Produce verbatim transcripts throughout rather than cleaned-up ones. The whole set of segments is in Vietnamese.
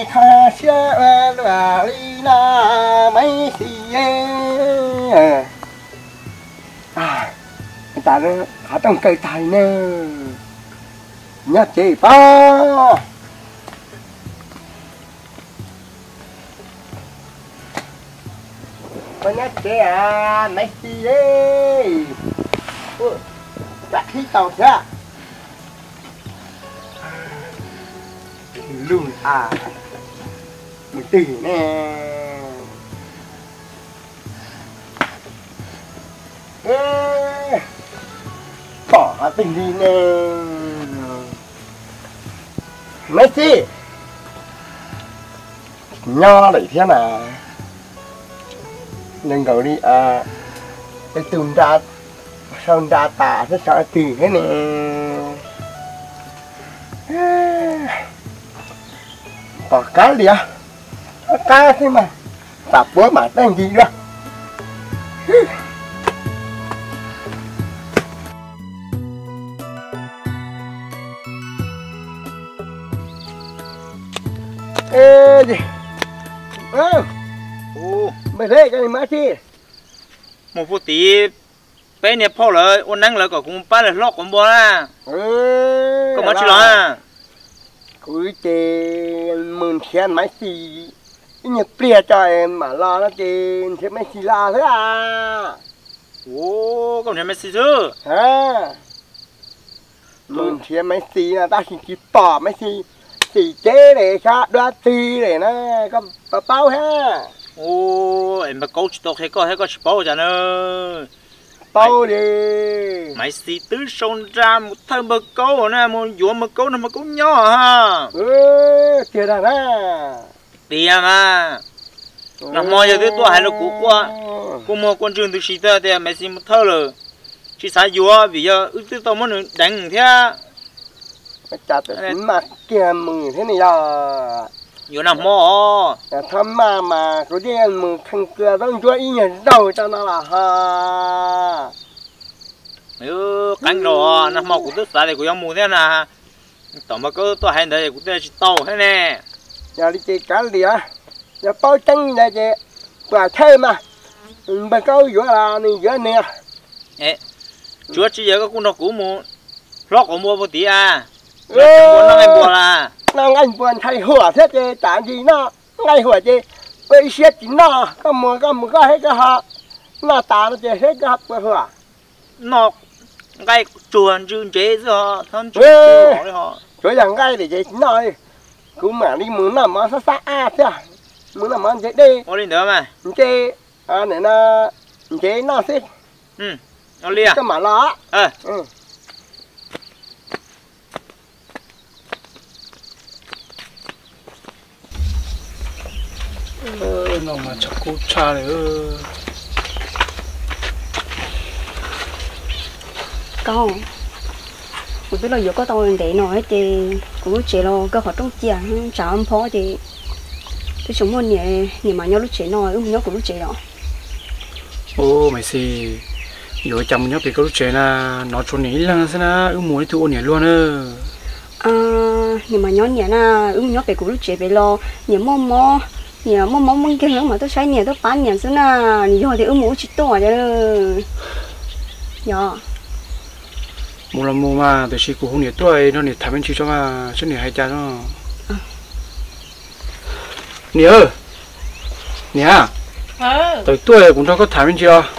kha xia và li na mấy gì à người ta nó ở trong cây thầy nè nhớ chị ba có nhớ chị à mấy gì đấy đặt khí tàu ra luôn à một tỷ nè ê bỏ tình đi nè Messi nho để thế nào đừng cầu đi à cái tùn ra sơn ra tà rất sợ kỳ thế nè có cá gì à cá thế mà tạp bố mà đang gì đó ê gì ơ ô mày thấy cái này mà chi một phút tí bé này phô lại ôn nắng lại có cũng bắt lại lót cũng bò la ê có mà chỉ lo à cứ chơi mừng khen máy xì nhật bia cho em mà lo nó chơi sẽ máy xì la thế à ô công nhận mấy xí chứ ha mừng khen máy xì là ta chỉ kịp bỏ máy xì xì chế để cho đoá tì để nó có bao ha ô em mà câu chỉ tộc hay có hay có chỉ bao giờ nữa bao đi mấy xí tứ sông ra một thằng mà câu nè một vụ mà câu nó mà câu nhỏ ha ừ kia là nè đi mà nó mò giờ tới tua hay là cũ qua cô mò con trường từ xí ta thì mấy xí một thơ rồi chỉ sai vừa vì giờ ước tới tao muốn đánh thế chặt mặt kia mừng thế này à vừa nằm mò thăm mà mà có gì mừng thằng kia đang cho ý nhận đầu cho nó là ha ừ cánh rồi nằm mò cũng tức sai thì cũng giống mù thế nè tao mà cứ tao hay đấy cũng tới chỉ tàu thế nè giờ đi chơi cá gì á giờ bao chân này chị quả thêm mà bà câu vừa là này vừa nè ê chúa chỉ giờ có con nó cũ mù lót của mua một tí à ừ nó ngay buồn là năng anh buồn thay hửa thế chứ chả gì nó ngay hửa chứ bây giờ chỉ nó có mua có mua có hết cái họ nó tả nó chỉ hết cái hộp của hửa nó ngay chuồn chừng chế rồi thân chuồn đấy họ rồi rằng ngay để chế chính nó đi cũng mà đi muốn làm món sát sát à chứ muốn làm món chế đi có lên nữa mà chế à này nó chế nó xí ừ nó lia cái mà nó ờ ừ ơ nó mà chắc cô cha này ơ con một biết là giờ có tôi để nói thì cũng chỉ là cái họ trong chia trả âm phó thì cái chúng mình nhẹ nhẹ mà nhau lúc chỉ nói ước nhau cũng lúc chỉ đó ô mày xì giờ chồng nhớ bị cái lúc trẻ na nó cho ní là thế na ước muốn thu nhẹ luôn ơ à nhẹ mà nhau nhẹ na ước nhau bị cũng lúc chỉ bị lo nhẹ mò mò nhẹ mò mò mong cái nữa mà tôi sai nhẹ tôi bán nhẹ thế na nhẹ thì ước muốn chỉ to vậy đó mua là mua mà từ khi cô không nhớ tuổi nó nhớ thằng bên chị cho mà chứ nhớ hai cha nó nhớ nhớ tới tuổi cũng cho có thằng bên chị à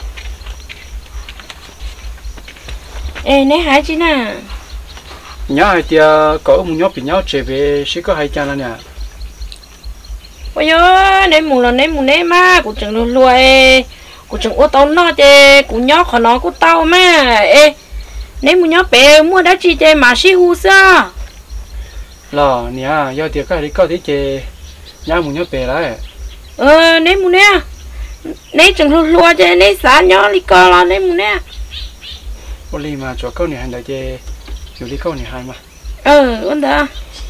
ê nãy hai chị nè nhớ hai tia có một nhóm bị nhau chơi về sẽ có hai cha là nè ôi nhớ nãy mù là nãy mù nãy mà cũng chẳng luôn luôn cũng chẳng ô tô nó chơi cũng nhớ khó nó cũng tao mà ê nếu muốn nhớ bé mua đã chỉ chơi mà xí hú sao là nhá do tiệc cái đi có thể chơi nhá muốn nhớ bé lại ờ nếu muốn nè nếu chẳng lùa lùa chơi nếu sáng nhớ đi coi là nếu muốn nè ô li mà cho câu này hành đại chơi dù đi câu này hay mà ờ ổn đó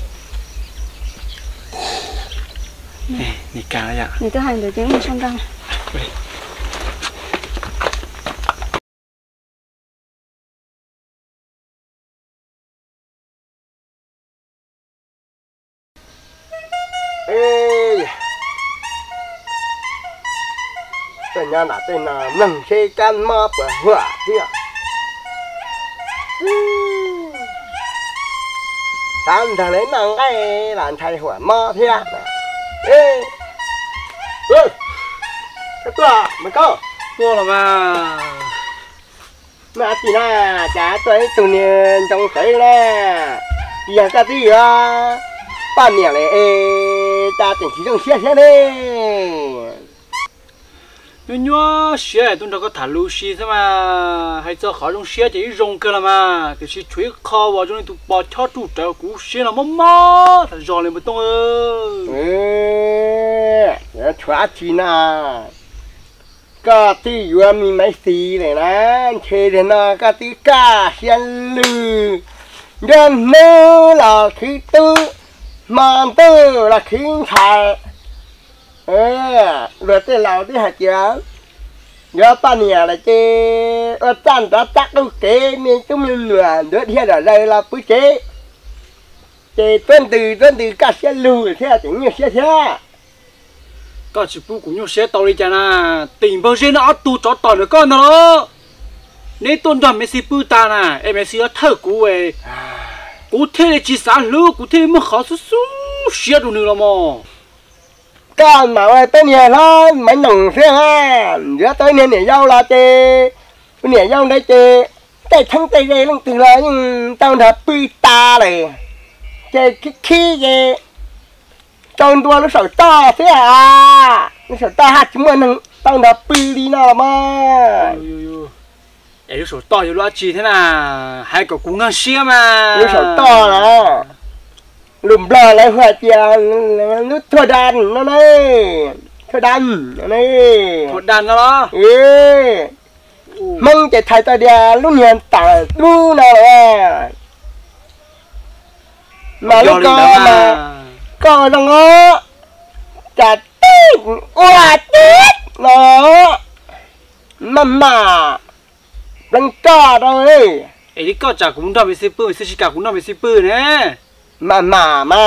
nè nè cả vậy người ta hành được tiếng một trăm trăm ê tôi nhà là tên là nâng xe can mơ bờ hỏa thiệt tao thằng lấy nâng cái làm thay hỏa mơ thiệt ê ê cái tua mày có tua là mà mà chỉ là trả tới tụi niên trong cái nè giờ cái gì à ba niên này ê ta tỉnh chỉ trong xe xe đi tôi nhớ xe tôi đâu có thả lú xí thế mà hay cho khỏi trong xe chỉ rong cơ là mà cái xí chuối kho vào trong này tụi bỏ cho tụi trở cú xe là mắm mắm thằng giò lên một tông ơi ê chua chi na cái tí vừa mi mấy xí này nè chơi đến nó cái tí cá xiên lư nhân nữa là khí tư mà tư là khí thải ê rồi tới lâu tới hạt giờ nhớ ta nhà là chơi ở tan đã chắc đâu kế miền trung miền lửa đứa kia ở đây là bữa chế chơi tuần từ tuần từ cá xiên lư thế chỉ như thế thế có chỉ phụ cũng nhau xe tàu đi chả na tỉnh bao giờ nó tu chó tỏi nữa con nó nếu tôn trọng Messi bự ta nè em Messi nó thở cú ấy cú thế là chỉ sáng lúa cú thế mới khó xuất xuất xe đủ nữa mà con mà ơi tới nhà nó mấy nồng xe ha giữa tới nhà này dâu là chơi nhà dâu đấy chơi tay thắng tay đây lăng từ là nhưng tao đã bự ta này chơi cái khí gì trong tua nó sợ to thế à nó sợ to hạt chúng mình tao đã bự đi nào mà ấy số to thì lo chi thế nào hai cậu cũng ngang xe mà nó sợ to nè lùm bờ lại hoa tiền nó thua đàn nó này thua đàn nó này thua đàn nó đó ê mong chạy thay ta đi lúc hiện tại lu nào mà lúc có mà có rằng nó chả tít oa tít nó mà mà đang cho rồi ấy đi có chả cũng đâu bị xếp bự xếp cả cũng đâu bị xếp bự nè mà mà mà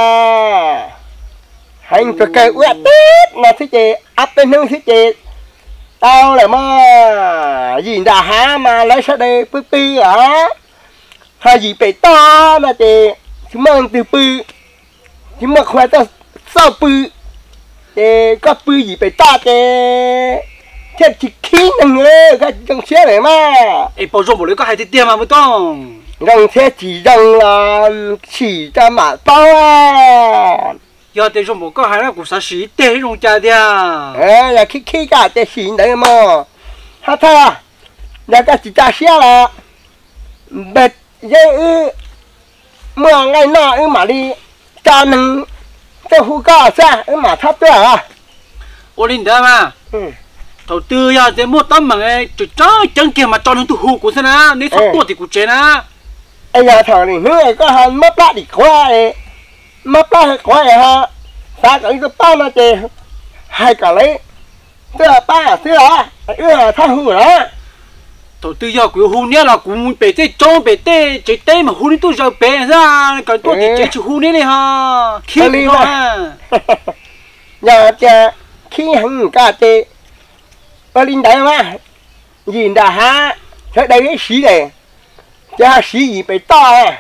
hành phải cây oa tít mà thứ gì áp bên hương thứ gì tao lại mà gì đã há mà lấy sao đây bự bự hả hay gì phải to mà chị chúng mình từ bự nhưng mà khoai tao sao bự thì có bự gì phải to thì thế chỉ khí năng ơi cái trong xe này mà ấy bao giờ một đứa có hai tiền mà mới tông rằng xe chỉ rằng là chỉ cho mà to à giờ tiền số một có hai là cũng sáu十tiền dùng trả đi à ê là khí khí cả tiền xịn đấy mà ha tha là cái chỉ trả xe là bệt dây ư mưa ngày nọ ư mà đi cho nên cho hú cao xa ư mà thấp nữa à ô linh đó mà ừ đầu tư giờ để mua tấm bằng ấy chỉ cho chân kia mà cho nên tụ hú của thế nào nếu thấp tuổi thì cũng chết á bây giờ thằng này nữa có hàng mất lá đi khoa này mất lá khoa này ha sao cái cái bao nó chơi hai cả lấy tức là ba tức là ư thay hú đó đầu tư giờ của hú này là cũng bể tê trông bể tê chỉ tê mà hú này tôi giờ bể ra còn tôi thì chỉ chỉ hú này này ha khi nó ha giờ chơi khi hàng cả chơi ở linh đấy mà nhìn đã ha thế đây cái xí này cha xí gì phải to à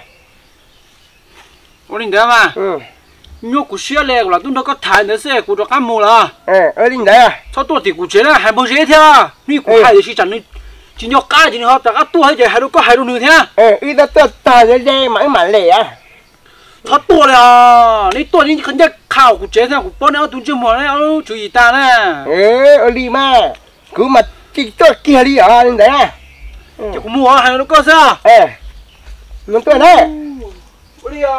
ô linh đó mà ừ nhóc của xe này là tôi nó có thải nữa xe của nó cam mồ là ờ ở linh đấy à sao tôi thì của chế là hai bao dễ thế à ni của hai thì chẳng nên chỉ nhóc cá chỉ họ tất cả tôi hay hai đứa có hai đứa nữa thế à ờ ít đó tôi to cái dây mà mà lẻ à sao tôi là ni tôi ni khẩn nhất khảo của chế thế của bọn nó tôi chưa muốn này ơi chú ý ta nè ờ ở linh mà cứ mà chỉ tôi kia đi à linh đấy à chứ cũng mua hai đứa có sao ờ nó tôi đấy đi à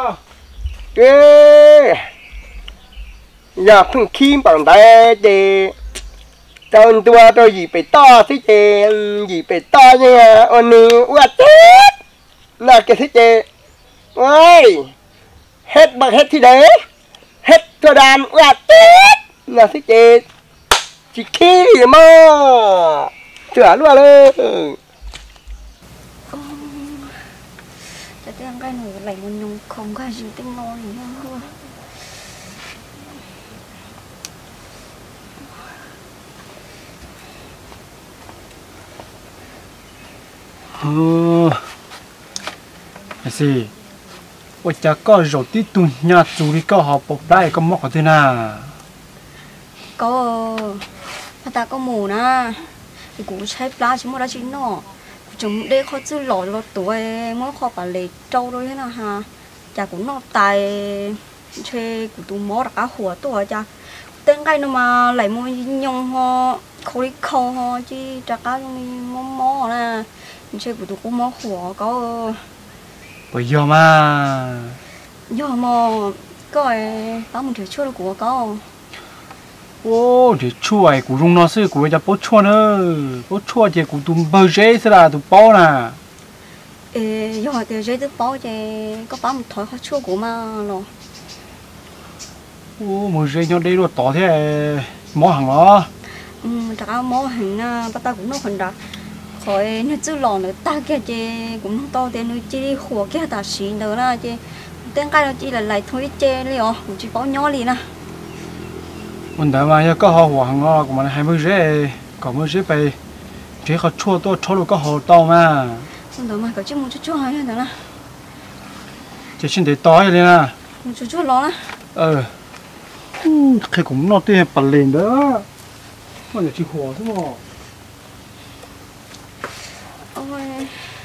ê giờ phân kim bằng đây thì trong tua tôi gì phải to thế chứ gì phải to nha ôn ni quá chết là cái thế chứ ôi hết bằng hết thì đấy hết cho đàn quá chết là thế chứ chỉ khi mà chữa luôn lên Tại thế ăn cái này lại một nhung không cái gì tinh ngon gì nữa. ờ cái gì ôi cha có rồi tí tu nhà chủ đi có học bộc đại có móc ở thế nào có ta có mù nè thì cũngใช้ปลา chứ mà đã chín nọ chúng đây khó chứ lọ lọ tuổi mới khó cả lệ trâu đôi thế nào ha cha cũng nọ tài chơi của tụi mỏ cả hùa tuổi cha tên cái nó mà lại mua nhông ho khâu đi khâu ho chứ cha cá trong mỏ mỏ nè chơi của tụi cũng mỏ hùa có bây giờ mà giờ mà coi báo một thứ chua của có ô thì chua ấy của rung nó sư của cha bố chua nữa bố chua thì của tụi bơ rễ sẽ là tụi bao nè ê giờ thì rễ tụi bao thì có báo một thỏi khó chua của mà rồi ô mà rễ nhau đây rồi tỏ thế mỏ hàng đó ừ chắc là mỏ hàng à bắt ta cũng nó phần đó khỏi nó chứ lò nữa ta kia chứ cũng không to thì nó chỉ hùa kia ta xí nữa là chứ tên cái nó chỉ là lại thôi chê đi rồi chỉ báo nhỏ liền à mình đã mà có họ hoàng nó của mình hai mươi rễ còn mươi rễ về chỉ họ chua tôi cho được có họ to mà mình đã mà có chứ một chút chút hay nữa nè chỉ xin để to vậy nè một chút chút lo nè ờ khi cũng nó tiền bẩn liền đó mà chỉ khổ thôi mà ôi